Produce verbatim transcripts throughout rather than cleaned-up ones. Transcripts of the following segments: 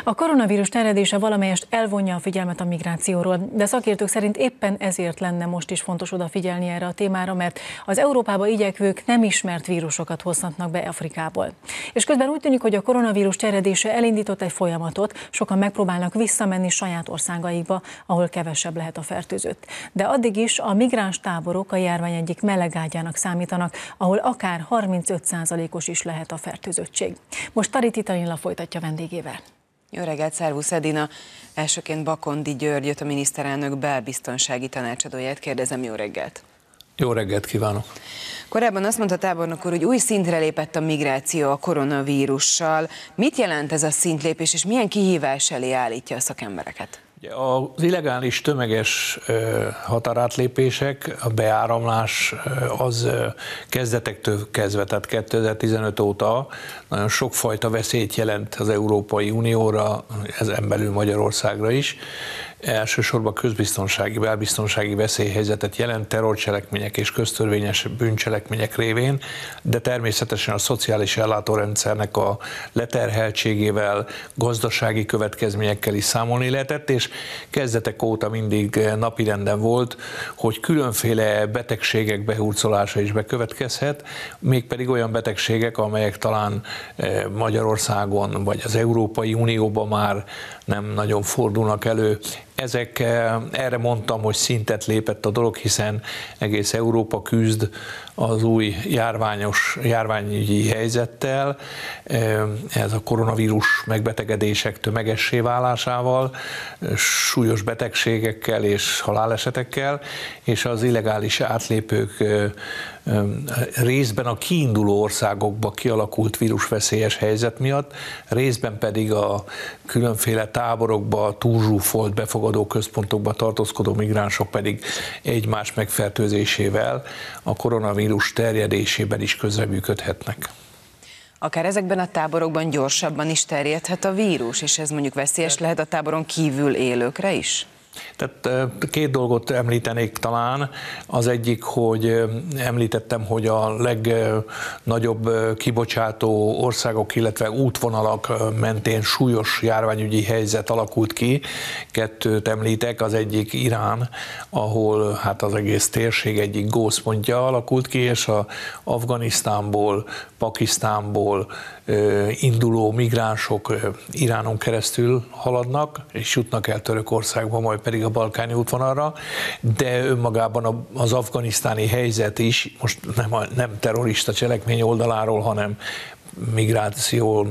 A koronavírus terjedése valamelyest elvonja a figyelmet a migrációról, de szakértők szerint éppen ezért lenne most is fontos odafigyelni erre a témára, mert az Európába igyekvők nem ismert vírusokat hozhatnak be Afrikából. És közben úgy tűnik, hogy a koronavírus terjedése elindított egy folyamatot, sokan megpróbálnak visszamenni saját országaikba, ahol kevesebb lehet a fertőzött. De addig is a migráns táborok a járvány egyik melegágyának számítanak, ahol akár harmincöt százalékos is lehet a fertőzöttség. Most Tariti Tanilla folytatja vendégével. Jó reggelt, szervusz Edina! Elsőként Bakondi Györgyöt, a miniszterelnök belbiztonsági tanácsadóját kérdezem, jó reggelt! Jó reggelt kívánok! Korábban azt mondta tábornok úr, hogy új szintre lépett a migráció a koronavírussal. Mit jelent ez a szintlépés, és milyen kihívás elé állítja a szakembereket? Az illegális tömeges határátlépések, a beáramlás az kezdetektől kezdve, tehát kétezer-tizenöt óta nagyon sokfajta veszélyt jelent az Európai Unióra, ezen belül Magyarországra is. Elsősorban közbiztonsági, belbiztonsági veszélyhelyzetet jelent terrorcselekmények és köztörvényes bűncselekmények révén, de természetesen a szociális ellátórendszernek a leterheltségével, gazdasági következményekkel is számolni lehetett, és kezdetek óta mindig napirenden volt, hogy különféle betegségek behurcolása is bekövetkezhet, mégpedig olyan betegségek, amelyek talán Magyarországon vagy az Európai Unióban már nem nagyon fordulnak elő. Ezek, erre mondtam, hogy szintet lépett a dolog, hiszen egész Európa küzd az új járványos, járványügyi helyzettel, ez a koronavírus megbetegedések tömegessé válásával, súlyos betegségekkel és halálesetekkel, és az illegális átlépők részben a kiinduló országokba kialakult vírusveszélyes helyzet miatt, részben pedig a különféle táborokba, túlzsúfolt befogadó központokba tartózkodó migránsok pedig egymás megfertőzésével a koronavírus terjedésében is közreműködhetnek. Akár ezekben a táborokban gyorsabban is terjedhet a vírus, és ez mondjuk veszélyes lehet a táboron kívül élőkre is? Tehát két dolgot említenék talán. Az egyik, hogy említettem, hogy a legnagyobb kibocsátó országok, illetve útvonalak mentén súlyos járványügyi helyzet alakult ki. Kettőt említek, az egyik Irán, ahol hát az egész térség egyik gószpontja alakult ki, és a Afganisztánból, Pakisztánból induló migránsok Iránon keresztül haladnak, és jutnak el Törökországba, majd pedig a balkáni útvonalra, de önmagában az afganisztáni helyzet is, most nem, a, nem terrorista cselekmény oldaláról, hanem migráció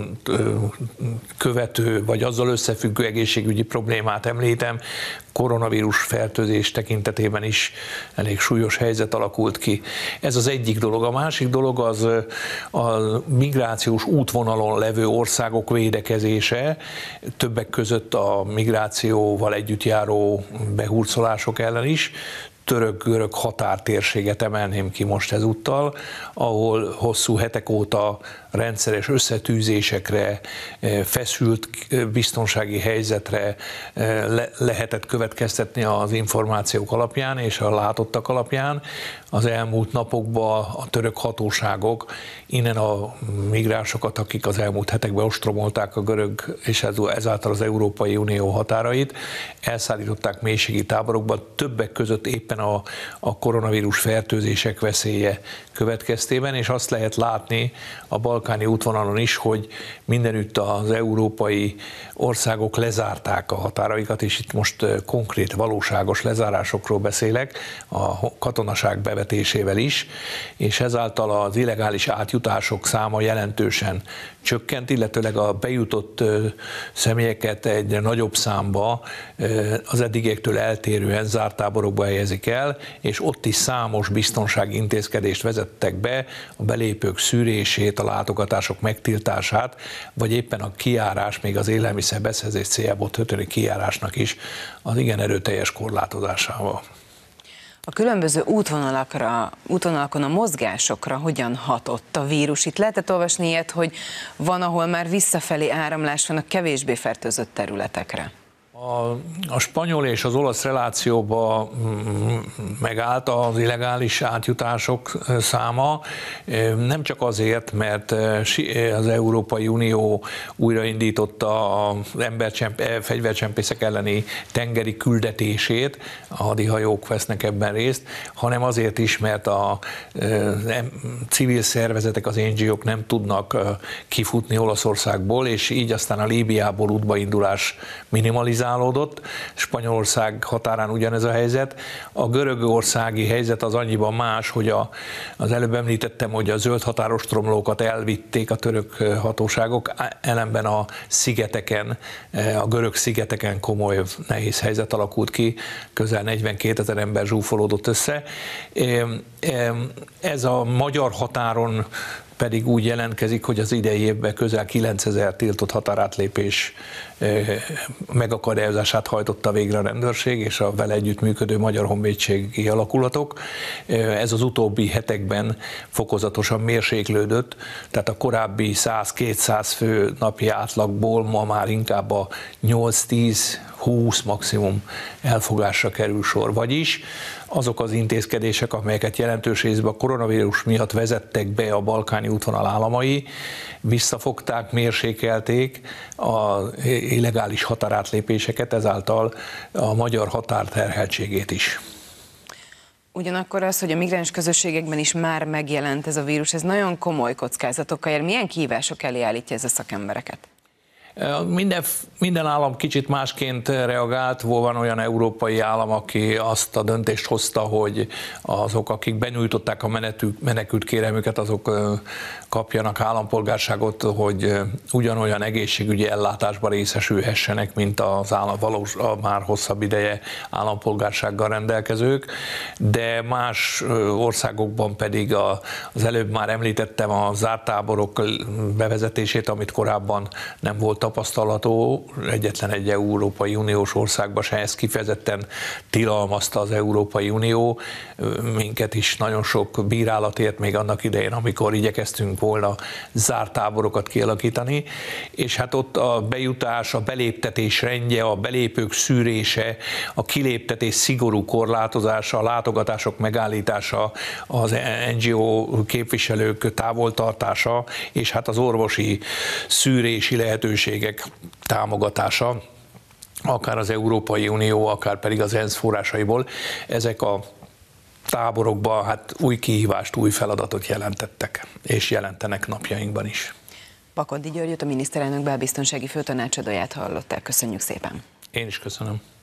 követő, vagy azzal összefüggő egészségügyi problémát említem, koronavírus fertőzés tekintetében is elég súlyos helyzet alakult ki. Ez az egyik dolog. A másik dolog az a migrációs útvonalon levő országok védekezése, többek között a migrációval együtt járó behurcolások ellen is. Török-görög határtérséget emelném ki most ezúttal, ahol hosszú hetek óta rendszeres összetűzésekre, feszült biztonsági helyzetre le lehetett következtetni az információk alapján és a látottak alapján. Az elmúlt napokban a török hatóságok innen a migránsokat, akik az elmúlt hetekben ostromolták a görög és ezáltal az Európai Unió határait, elszállították mélységi táborokba, többek között éppen a, a koronavírus fertőzések veszélye következtében, és azt lehet látni a balkáni útvonalon is, hogy mindenütt az európai országok lezárták a határaikat, és itt most konkrét, valóságos lezárásokról beszélek, a katonaság bevetésével is, és ezáltal az illegális átjutások száma jelentősen csökkent, illetőleg a bejutott személyeket egyre nagyobb számba az eddigiektől eltérően zárt táborokba helyezik el, és ott is számos biztonsági intézkedést vezettek be, a belépők szűrését, a látogatások megtiltását, vagy éppen a kijárás, még az élelmiszer beszerzés céljából történő kijárásnak is az igen erőteljes korlátozásával. A különböző útvonalakra, útvonalakon a mozgásokra hogyan hatott a vírus? Itt lehetett olvasni ilyet, hogy van, ahol már visszafelé áramlás van a kevésbé fertőzött területekre. A, a spanyol és az olasz relációban megállt az illegális átjutások száma, nem csak azért, mert az Európai Unió újraindította az embercsemp, fegyvercsempészek elleni tengeri küldetését, a hadihajók vesznek ebben részt, hanem azért is, mert a civil szervezetek, az en gé ó-k nem tudnak kifutni Olaszországból, és így aztán a Líbiából útbaindulás minimalizálódott. Spanyolország határán ugyanez a helyzet. A görögországi helyzet az annyiban más, hogy a, az előbb említettem, hogy a zöld határostromlókat elvitték a török hatóságok, ellenben a szigeteken, a görög szigeteken komoly nehéz helyzet alakult ki, közel negyvenkétezer ember zsúfolódott össze. Ez a magyar határon pedig úgy jelentkezik, hogy az idei évben közel kilencezer tiltott határátlépés megakadályozását hajtotta végre a rendőrség és a vele együttműködő magyar honvédségi alakulatok. Ez az utóbbi hetekben fokozatosan mérséklődött, tehát a korábbi száz-kétszáz fő napi átlagból ma már inkább a nyolc-tíz húsz maximum elfogásra kerül sor. Vagyis azok az intézkedések, amelyeket jelentős részben a koronavírus miatt vezettek be a balkáni útvonal államai, visszafogták, mérsékelték az illegális határátlépéseket, ezáltal a magyar határ terheltségét is. Ugyanakkor az, hogy a migráns közösségekben is már megjelent ez a vírus, ez nagyon komoly kockázatokkal jár. Milyen kihívások elé állítja ez a szakembereket? Minden, minden állam kicsit másként reagált. Van olyan európai állam, aki azt a döntést hozta, hogy azok, akik benyújtották a menekült kérelmüket, azok kapjanak állampolgárságot, hogy ugyanolyan egészségügyi ellátásban részesülhessenek, mint az állam, valós, a már hosszabb ideje állampolgársággal rendelkezők, de más országokban pedig az előbb már említettem a zárt táborok bevezetését, amit korábban nem volt tapasztalható, egyetlen egy Európai Uniós országban se, ezt kifejezetten tilalmazta az Európai Unió. Minket is nagyon sok bírálat ért még annak idején, amikor igyekeztünk volna zárt táborokat kialakítani, és hát ott a bejutás, a beléptetés rendje, a belépők szűrése, a kiléptetés szigorú korlátozása, a látogatások megállítása, az en gé ó képviselők távoltartása, és hát az orvosi szűrési lehetőség támogatása, akár az Európai Unió, akár pedig az ENSZ forrásaiból, ezek a táborokban hát új kihívást, új feladatot jelentettek, és jelentenek napjainkban is. Bakondy Györgyöt, a miniszterelnök belbiztonsági főtanácsadóját hallották. Köszönjük szépen! Én is köszönöm.